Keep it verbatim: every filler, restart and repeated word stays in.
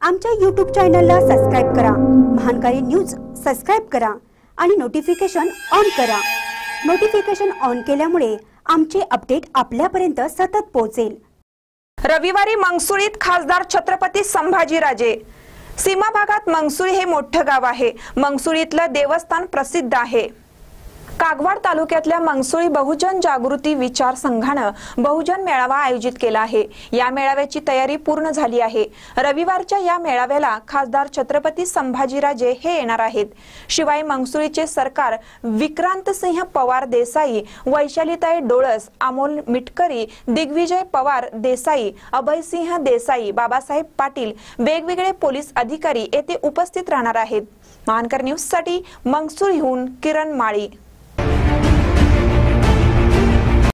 आमच्या यूट्यूब चॅनलला सबस्क्राइब करा, महानकारी न्यूज सबस्क्राइब करा आणि नोटिफिकेशन ऑन करा। नोटिफिकेशन ऑन केल्यामुळे आमचे अपडेट आपल्यापर्यंत सतत पोहोचेल। रविवारी मंगसुळीत खासदार छत्रपती संभाजीराजे। सीमा भागात मंगसुळी हे मोठे गाव आहे। मंगसुळीतलं देवस्थान प्रसिद्ध आहे। कागवाड तालुक्यातल्या मंगसुळी बहुजन जागृती विचार संघाने बहुजन मेळावा आयोजित केला आहे। या मेळाव्याची तयारी पूर्ण झाली आहे। रविवारच्या या मेळाव्याला खासदार छत्रपती संभाजीराजे हे येणार आहेत। शिवाय मंगसुळीचे सरकार विक्रांत सिंह पवार देसाई, वैशालीताई डोळस, अमोल मिटकरी, दिग्विजय पवार देसाई, अभयसिंह देसाई, बाबासाहेब पाटील, वेगवेगळे पोलीस अधिकारी येथे उपस्थित राहणार आहेत। महानकर न्यूज साठी मंगसुळीहून किरण माळी।